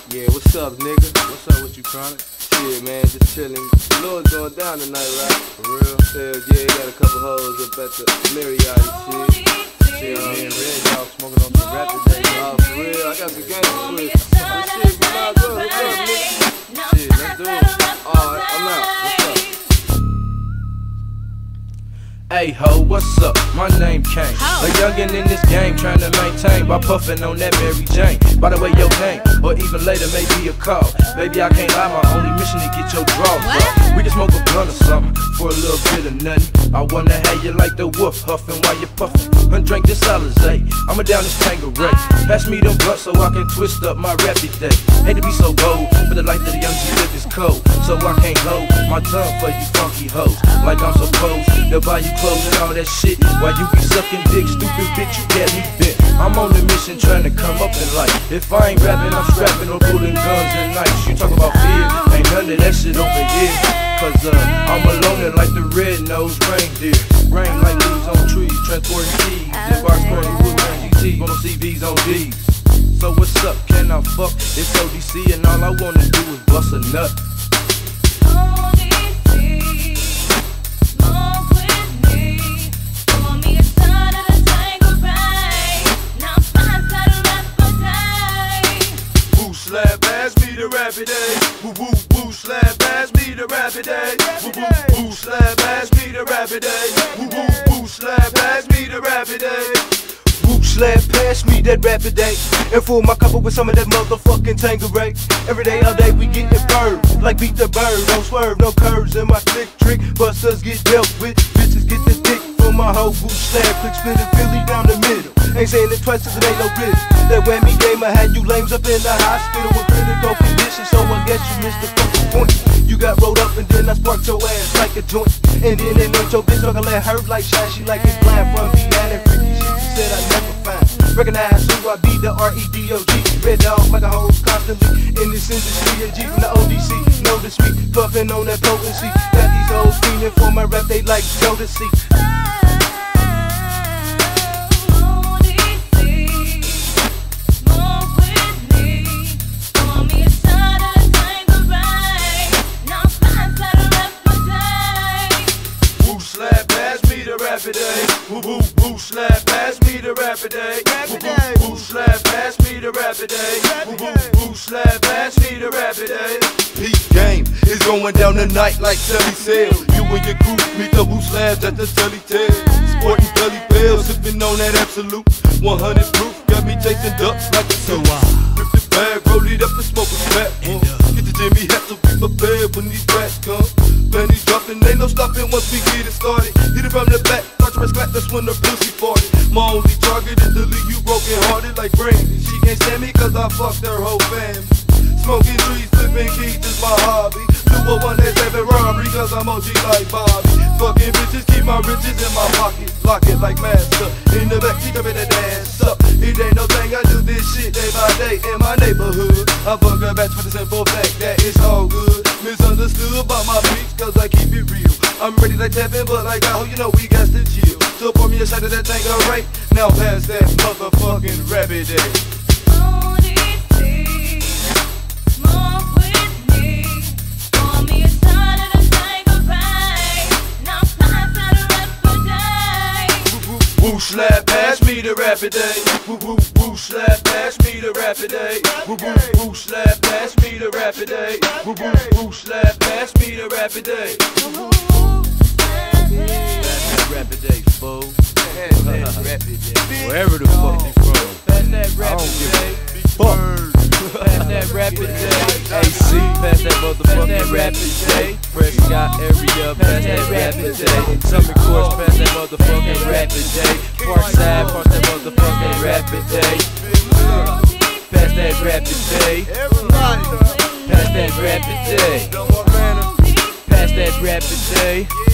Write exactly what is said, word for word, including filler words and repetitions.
Yeah, what's up, nigga? What's up with you, Chronic? Shit, man, just chilling. Lord's going down tonight, right? For real? Hell yeah, got a couple hoes up at the Marriott and shit. Shit, um, me and Red Dog smoking on some rap today. Oh, for real? I got some gangsta shit. Oh, shit, come on, go. What's up, nigga? Shit, let's do it. Alright, I'm out. What's up? Hey ho, what's up? My name Kane. A youngin' in this game trying to maintain by puffin' on that Mary Jane. By the way, your name, or even later maybe a call. Baby, I can't lie, my only mission to get your draws up. We can smoke a blunt or something for a little bit of nothing. I wanna have you like the wolf huffin' while you puffin'. And drink this Alizé, I'ma down this Tanqueray. Pass me them blunts so I can twist up my rap today. Hate to be so bold, but the life that the young G live is cold. So I can't hold my tongue for you funky hoes. Like I'm supposed to buy you clothes and all that shit while you be sucking dick, stupid bitch, you get me bent. I'm on a mission trying to come up in life. If I ain't rapping, I'm strapping or pulling guns and knives. You talk about fear, ain't none of that shit over here. Cause uh, I'm alone like the red-nosed reindeer. Rain like leaves on trees, transporting keys. If I sporting wood and G T, gonna see V's on D's. So what's up, can I fuck? It's O D C and all I wanna do is bust a nut. Rapid day, woo woo woo slap, pass me the rapid day, woo woo woo slap, pass me the rapid day, woo woo woo slap, pass me the rapid day. Whoop slap, pass me that rapid day, and fill my cup up with some of that motherfucking Tanqueray. Every day, all day, we getting burned, like beat the bird, don't swerve, no curves in my slick trick. Busters get dealt with, bitches get the dick from my whole whoop slap, click spinning Philly down the middle. Ain't saying it twice cause it ain't no risk. That whammy game I had you lames up in the hospital with critical condition, so I guess you missed the fucking point. You got rolled up and then I sparked your ass like a joint. And then they know your bitch, so I can let her like shine. She like it blind from behind and freaky shit. She said I never find. Recognize who I be, the R E D O G. Red Dog like a hoe constantly in this industry. A G from the O D C. Notice me puffin' on that potency. Got these hoes fiending for my rap, they like Jodeci. Rapid day, woo woo woo slap, pass me the rapid day, woo woo woo slap, pass me the rapid day, woo woo woo slap, pass me the rapid day. Peak game is going down tonight like Telly said. You and your crew meet the woo slabs at the Telly Tail. Sporting Telly Bells, sipping on that absolute one hundred proof. Got me chasing ducks like a zoo. Rip the bag, roll it up and smoke a fat one. Get the Jimmy hat to be prepared when these rats come. Pennies dropping, ain't no stopping once we get it started. Hit it from the back, watch my clap, that's when the pussy farted. My only target is to leave you broken hearted like Brandy. She can't stand me cause I fucked her whole family. Smoking trees, flipping keys is my hobby. Do a one that's having robbery cause I'm O G like Bobby. Fucking bitches, keep my riches in my pocket. Lock it like master. In the back, keep up in the dance up. It ain't no thing, I do this shit day by day in my neighborhood. I fuck a batch for the simple fact that it's all good. Misunderstood by my beats cause I keep it real. I'm ready like Tevin, but like I hope you know we got to chill. So pour me a shot of that thing, alright. Now pass that motherfucking rapid day. Woo slap, pass me the rapid day. Woo woo woo slap, pass me the rapid day. Woo woo woo slap, pass me the rapid day. Woo woo woo slap, pass me the rapid day. Pass that rapid day, fool. Pass that rapid day. Wherever the fuck you from. Pass that rapid day. Fuck. Pass that rapid day. A C, pass that motherfucking rapid day. Prescott area, pass that rapid day. Summer course, pass that motherfucking rapid day. Parkside, pass that motherfucking rapid day. Pass that rapid day. Pass that rapid day. Pass that rapid day.